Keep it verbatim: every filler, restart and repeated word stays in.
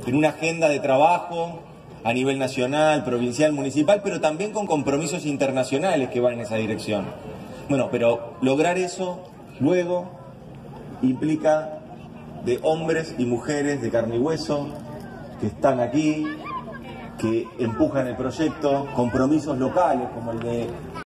en una agenda de trabajo a nivel nacional, provincial, municipal, pero también con compromisos internacionales que van en esa dirección. Bueno, pero lograr eso luego implica de hombres y mujeres de carne y hueso que están aquí, que empujan el proyecto, compromisos locales como el de